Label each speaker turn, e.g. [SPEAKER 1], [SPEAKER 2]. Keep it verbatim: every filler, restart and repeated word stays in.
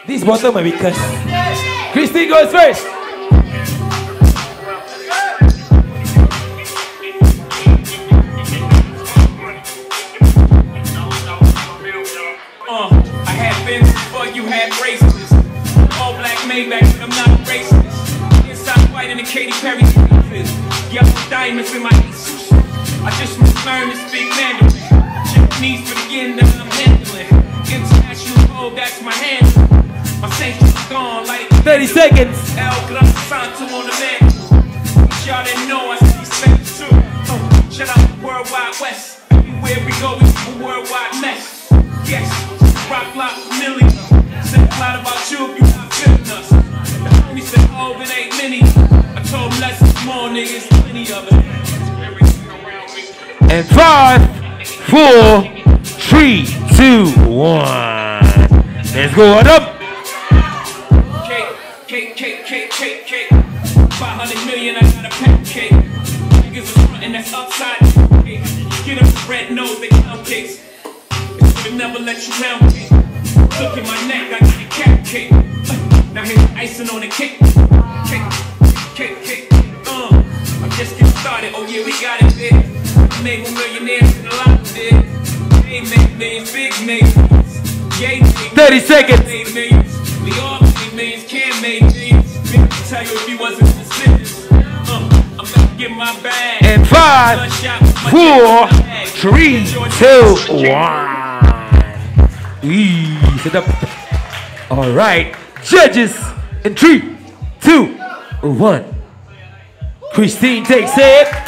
[SPEAKER 1] This bottle might be cursed. Christine goes first.
[SPEAKER 2] Uh, I had been before you had braces. All black Maybach, I'm not a racist. Inside white in the Katy Perry outfit. Yellow diamonds in my sushi. I just learned to speak Mandarin. Japanese for the yen that I'm handling. International gold, that's my handle. My saints is gone like
[SPEAKER 1] thirty seconds.
[SPEAKER 2] El Gran Santo on the man. Y'all didn't know I see space too. Uh, shout out to Worldwide West. Everywhere we go, it's a worldwide mess. Yes, rock block million. Said a lot about you if you not feeling us. We said, oh, it ain't many. I told him less is more, niggas, plenty of it.
[SPEAKER 1] And five, four, three, two, one. Let's go on up.
[SPEAKER 2] Cake, cake, cake, cake, cake, cake. five hundred million, I got a pancake. Niggas are frontin', that's upside down cake. Get up the red nose, they count cakes. They never let you round cake. Look at my neck, I got a cat cake. Uh, now here's icing on the cake. Cake, cake, cake. Uh, I'm just getting started. Oh yeah, we got it, bitch. Made one millionaires in a lot of it. They made millions, big millions. Yay,
[SPEAKER 1] thirty seconds.
[SPEAKER 2] Made millions. We all made millions, can't make millions. Maybe tell you if he wasn't suspicious. Uh, I'm gonna get my bag.
[SPEAKER 1] And five, four, three, two, one. Eee, sit up. All right, judges in three, two, one. Christine takes it.